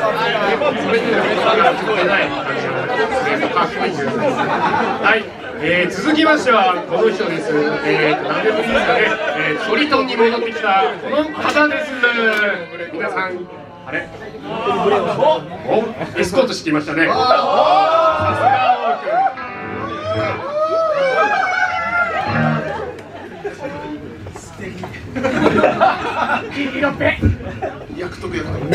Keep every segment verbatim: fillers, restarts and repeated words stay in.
はい、えー、続きましてはこの人です。えー、何年ぶりですかね、えー、ソリトンに戻ってきたこの方です。皆さん、あれおエスコートしていましたね。さすがいいよぺ約束約束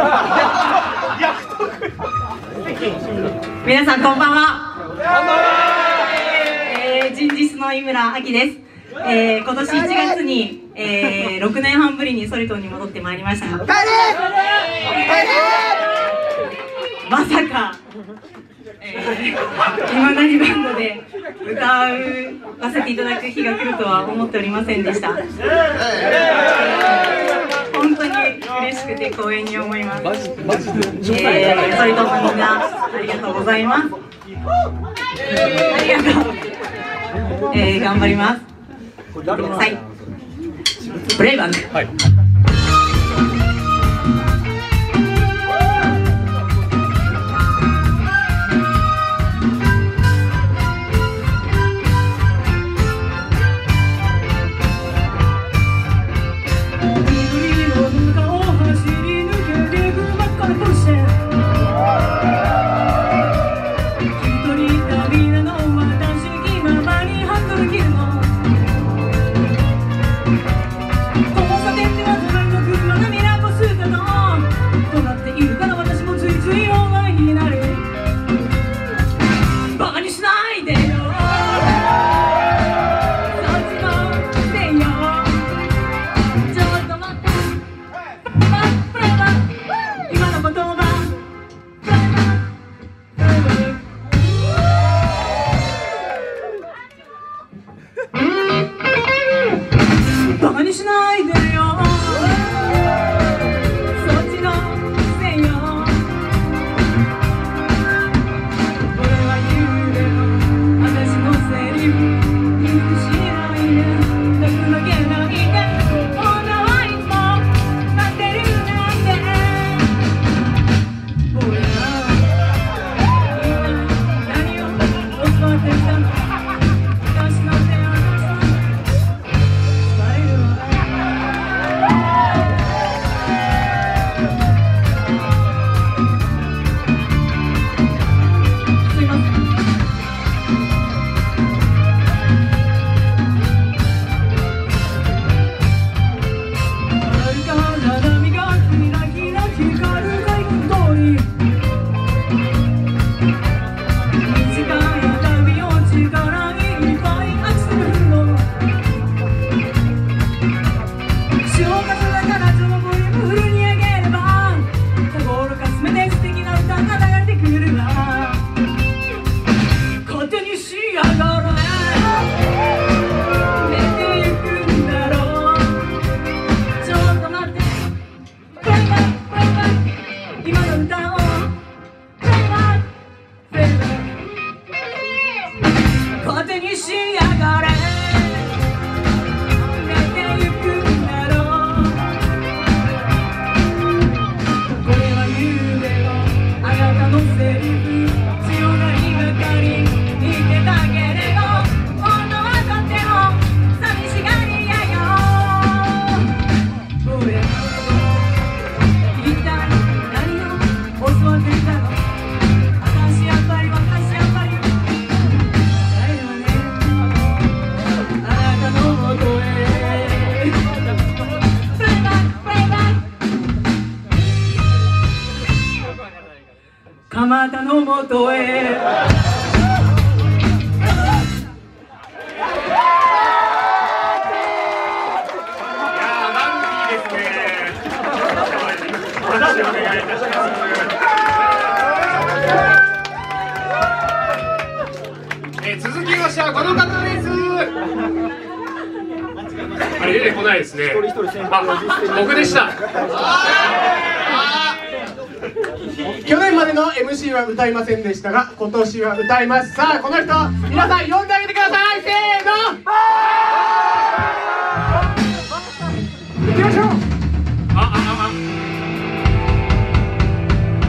皆さんこんばんは。こんばんは。えー、人事室の井村あきです。えー、今年いちがつに、えー、ろくねんはんぶりにソリトンに戻ってまいりました。まさか今なりバンドで歌わせていただく日が来るとは思っておりませんでした。本当に嬉しくて光栄に思います。えー、ソリトンのみんなありがとうございます。ありがとう。えー、頑張ります。はい。プレイバック。はい。蒲田のもとへ。いやー、 ランキーですね。お話お願いいたします。えー、続きましてはこの方です。あれ出てこないですね。あ、僕でした。 去年までの エムシー は歌いませんでしたが、今年は歌います。さあ、この人皆さん呼んであげてください。せーの、行きましょう。あああ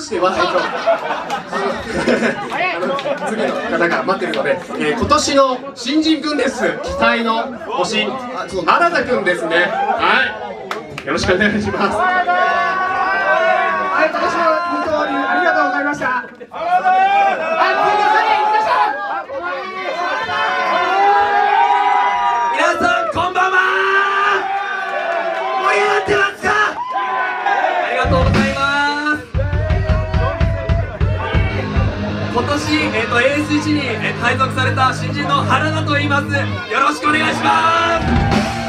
しては、えっと、あの次の方が待ってるので、えー、今年の新人くんです。期待の星、新田くんですね。はい、よろしくお願いします。はい、今年の二刀流ありがとうございました。はい、次の方へ行きましょう。 皆さんこんばんは。盛り上がってますか？ありがとうございます。今年、えー、と エーエスいち に、えー、配属された新人の原田と言います。よろしくお願いします。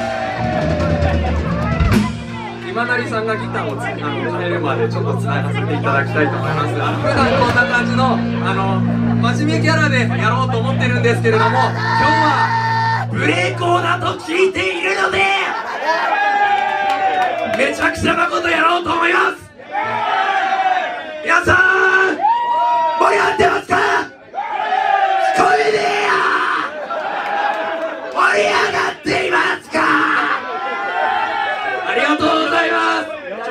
今成さんがギターをつあの兼ねるまでちょっとつながせていただきたいと思います。あの普段こんな感じのあの真面目キャラでやろうと思ってるんですけれども、今日はブレイコーだと聞いているのでめちゃくちゃなことやろうと思います。皆さん盛り上がってますか？聞こえねえや。盛り上がっていますか？ありがとうございます。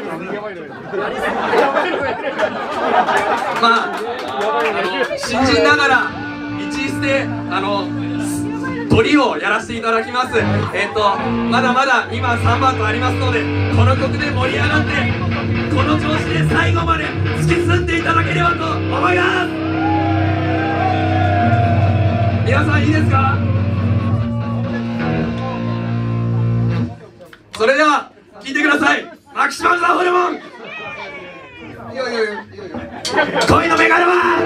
まあ、あの新人ながら一ステあのトリをやらせていただきます。えっとまだまだにばんさんばんとありますので、この曲で盛り上がってこの調子で最後まで突き進んでいただければと思います。皆さんいいですか？それでは聴いてください。マキシマムザホルモン。恋のメガネは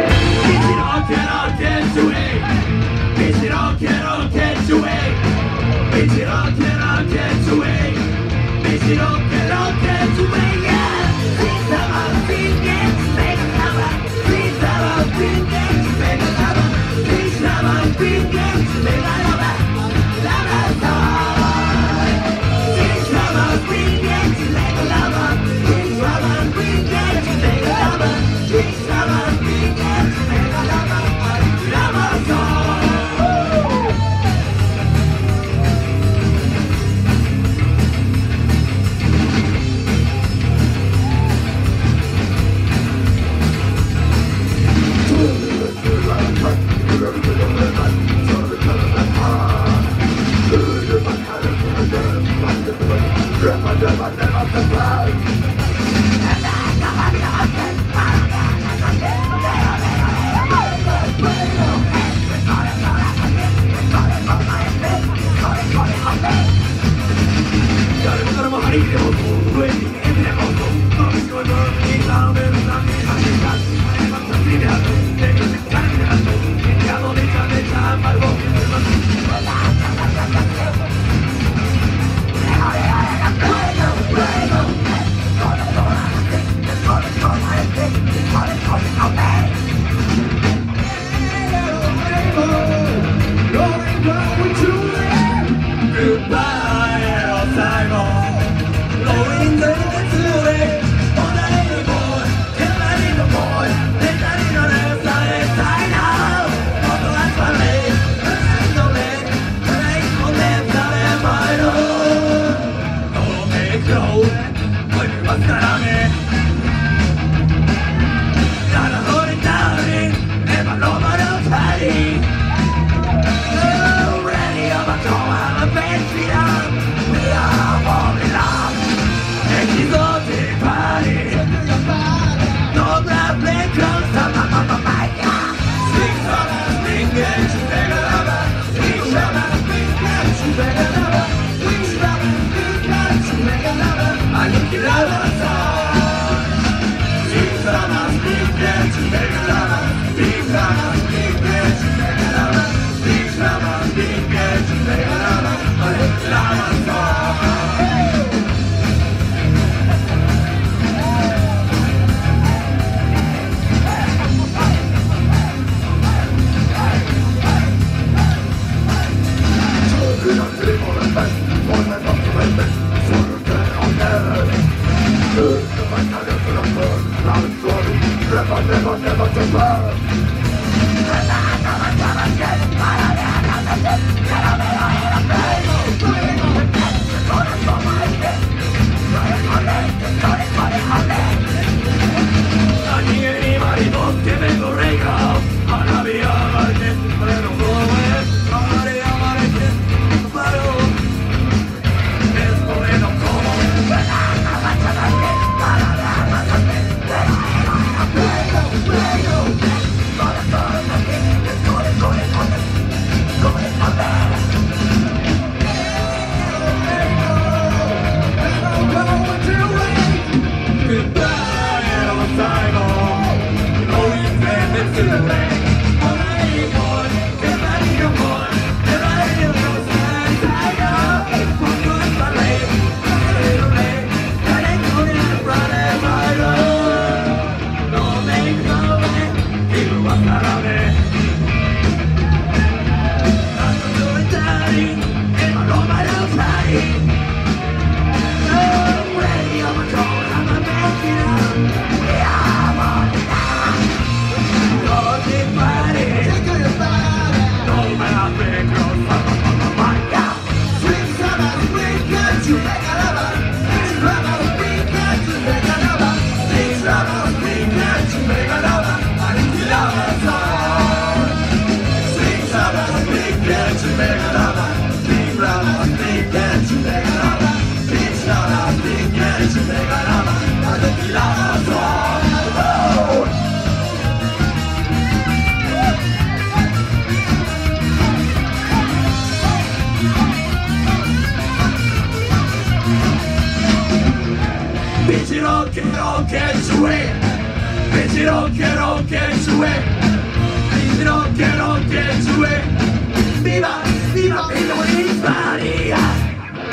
Bitch, don't get on, get away. Bitch, don't get on, get away. Bitch, don't get on, get away. Viva, viva, viva, Hispania.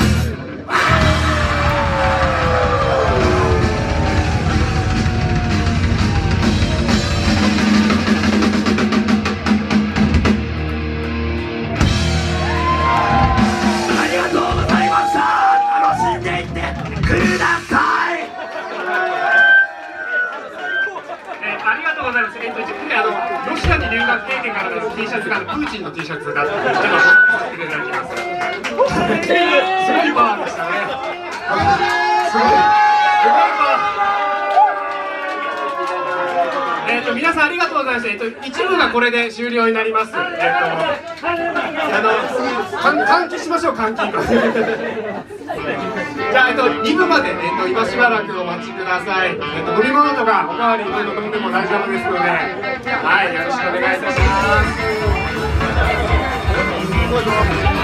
えっと、実はあのロシアに留学経験からの T シャツがプーチンの T シャツだってちょっとさせていただきます。すごいパワーでしたね。すごい、すごいパワー。えっと皆さんありがとうございました。えっと一部がこれで終了になります。えっとあの換気しましょう換気。じゃあ、えっと、にぶまで、えっと、今しばらくお待ちください。えっと、飲み物とかおかわりいろいろ飲んでも大丈夫ですので、はい、よろしくお願いいたします。